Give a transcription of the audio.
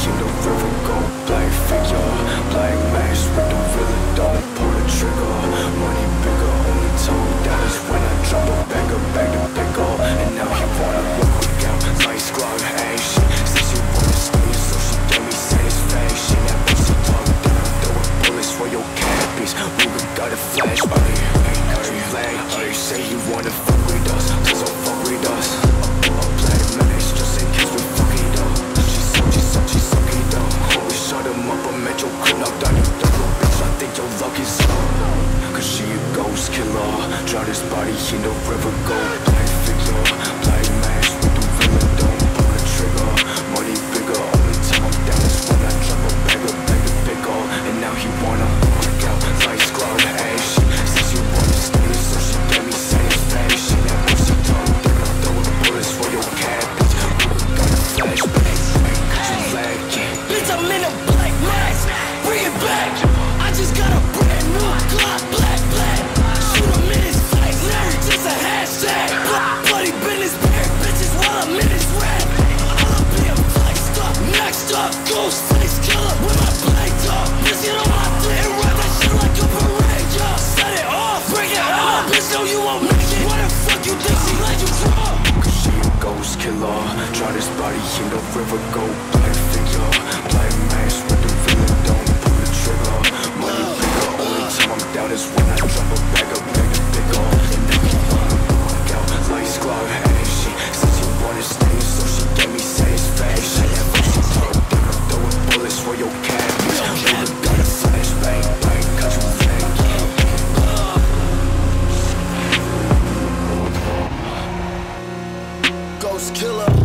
in the river, go black figure, black mask with the villain, don't pull the trigger. Money bigger, only tongue that is when I drop a bagger, bag to pickle. And now he wanna look me out, nice glove, hey shit. Says she wanna stay, so she gave me satisfaction. That when she talk, then I'm throwing bullets for your cabbies. Ruger got a flash, cause you flag, say he wanna fuck with us, cause I'll fuck with us. I'll play the match, just in case we fuck it up. She suck it up. Always shut him up, I'm at your crib, knocked down your door, bitch, I think your luck is up. Cause she a ghost killer, drown his body in the river, go black figure, black mask with the villain, don't pull the trigger. Money bigger, only time I'm down is when I drop a bagger, bag to pick up. And now he wanna work out, nice glove, hey shit. Says she wanna stay, so she gave me satisfaction. That when she talk, then I'm throwing bullets for your cabbage. Ruger got a flashback, cause you lagging. Bitch, I'm in a black mask, bring it back. I just got a brand new Glock, black. Shoot him in his face, now it's just a hashtag. Bloody business, pair bitches while I'm in his rap. All up in a flexed up, next up, ghost face killer with my black dog. Bitch, get on my dick and ride that shit like a parade, yo. Set it off, break it off, bitch, no you won't make it. Why the fuck you think she let you draw? Cause she a ghost killer, drown his body in the river, go black figure, black mask with the villain, don't pull the trigger. Money bigger, only time I'm down is when I drop a bagger, bag to pick up. And now he wanna work out, lights glove, hey shit. Says she wanna stay, so she gave me satisfaction. And when she talk, then I'm throwing bullets for your cabbies. Ruger got a flashbang, bang, cause you flanking. Ghost killer.